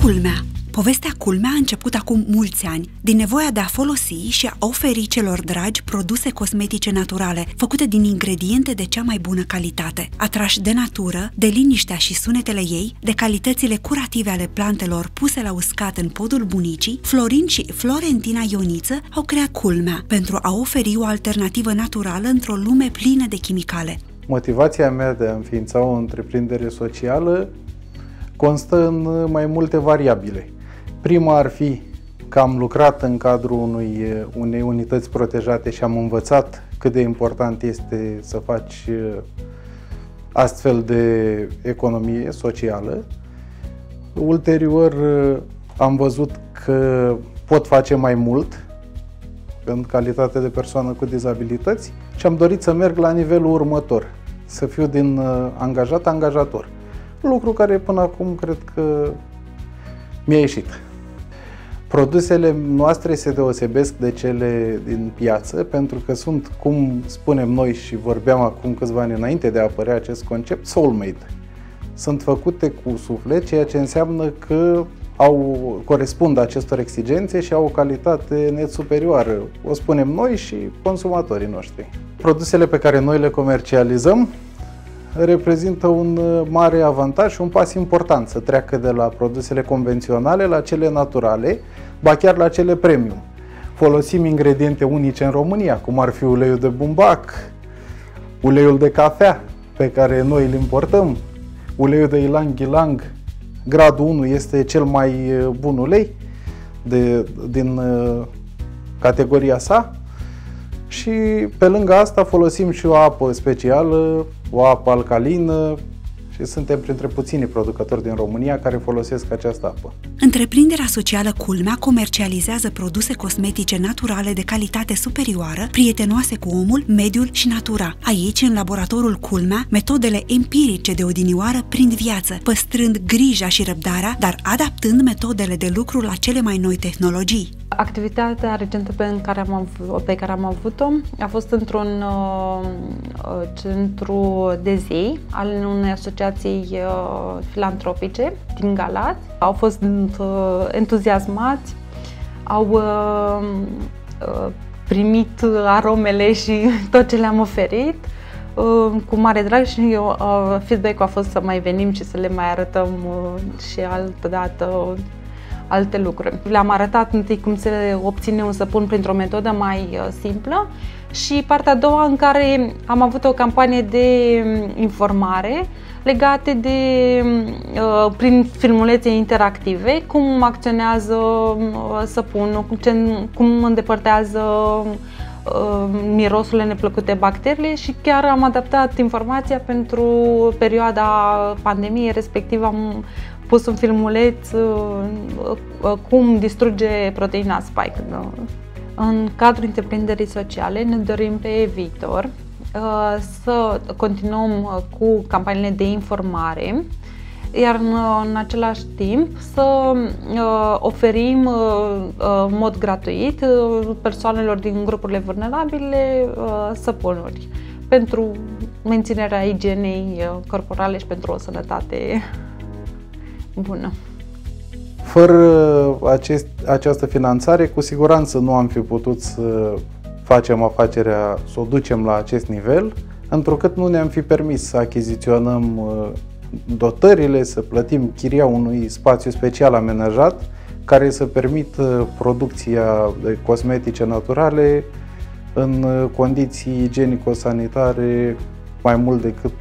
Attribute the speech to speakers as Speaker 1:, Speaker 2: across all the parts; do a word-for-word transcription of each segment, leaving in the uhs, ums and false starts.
Speaker 1: Culmea. Povestea Culmea a început acum mulți ani, din nevoia de a folosi și a oferi celor dragi produse cosmetice naturale, făcute din ingrediente de cea mai bună calitate. Atrași de natură, de liniștea și sunetele ei, de calitățile curative ale plantelor puse la uscat în podul bunicii, Florin și Florentina Ioniță au creat Culmea pentru a oferi o alternativă naturală într-o lume plină de chimicale.
Speaker 2: Motivația mea de a înființa o întreprindere socială constă în mai multe variabile. Prima ar fi că am lucrat în cadrul unui, unei unități protejate și am învățat cât de important este să faci astfel de economie socială. Ulterior am văzut că pot face mai mult în calitate de persoană cu dizabilități și am dorit să merg la nivelul următor, să fiu din angajat angajator. Lucru care până acum cred că mi-a ieșit. Produsele noastre se deosebesc de cele din piață pentru că sunt, cum spunem noi și vorbeam acum câțiva ani înainte de a apărea acest concept, soul-made. Sunt făcute cu suflet, ceea ce înseamnă că au, corespund acestor exigențe și au o calitate net superioară. O spunem noi și consumatorii noștri. Produsele pe care noi le comercializăm reprezintă un mare avantaj și un pas important să treacă de la produsele convenționale la cele naturale, ba chiar la cele premium. Folosim ingrediente unice în România, cum ar fi uleiul de bumbac, uleiul de cafea, pe care noi îl importăm, uleiul de ilang-ilang, gradul unu este cel mai bun ulei de, din uh, categoria sa. Și pe lângă asta folosim și o apă specială, o apă alcalină și suntem printre puținii producători din România care folosesc această apă.
Speaker 1: Întreprinderea socială Culmea comercializează produse cosmetice naturale de calitate superioară, prietenoase cu omul, mediul și natura. Aici, în laboratorul Culmea, metodele empirice de odinioară prind viață, păstrând grija și răbdarea, dar adaptând metodele de lucru la cele mai noi tehnologii.
Speaker 3: Activitatea recentă pe care am, pe care am avut-o a fost într-un uh, centru de zi al unei asociații uh, filantropice din Galați. Au fost uh, entuziasmați, au uh, uh, primit aromele și tot ce le-am oferit uh, cu mare drag și uh, feedback-ul a fost să mai venim și să le mai arătăm uh, și altă dată alte lucruri. Le-am arătat întâi cum se obține un săpun printr-o metodă mai uh, simplă și partea a doua în care am avut o campanie de informare legate de, uh, prin filmulețe interactive, cum acționează uh, săpunul, cum, ce, cum îndepărtează uh, mirosurile neplăcute, bacteriile și chiar am adaptat informația pentru perioada pandemiei, respectiv am pus un filmuleț uh, uh, cum distruge proteina spike. În cadrul întreprinderii sociale ne dorim pe viitor uh, să continuăm cu campaniile de informare, iar în, în același timp să uh, oferim uh, în mod gratuit uh, persoanelor din grupurile vulnerabile uh, săpunuri pentru menținerea igienei uh, corporale și pentru o sănătate bună.
Speaker 2: Fără acest, această finanțare, cu siguranță nu am fi putut să facem afacerea, să o ducem la acest nivel, întrucât nu ne-am fi permis să achiziționăm dotările, să plătim chiria unui spațiu special amenajat care să permită producția de cosmetice naturale în condiții igienico-sanitare mai mult decât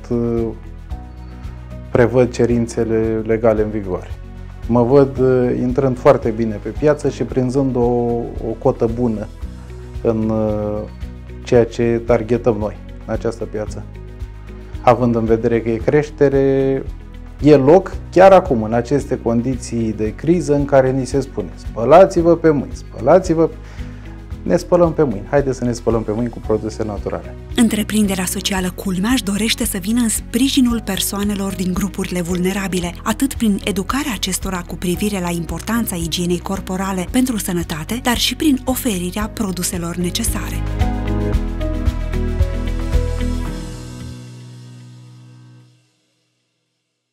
Speaker 2: prevăd cerințele legale în vigoare. Mă văd intrând foarte bine pe piață și prinzând o, o cotă bună în ceea ce targetăm noi în această piață. Având în vedere că e creștere, e loc chiar acum, în aceste condiții de criză în care ni se spune spălați-vă pe mâini, spălați-vă. Ne spălăm pe mâini. Haideți să ne spălăm pe mâini cu produse naturale.
Speaker 1: Întreprinderea socială Culmea își dorește să vină în sprijinul persoanelor din grupurile vulnerabile, atât prin educarea acestora cu privire la importanța igienei corporale pentru sănătate, dar și prin oferirea produselor necesare.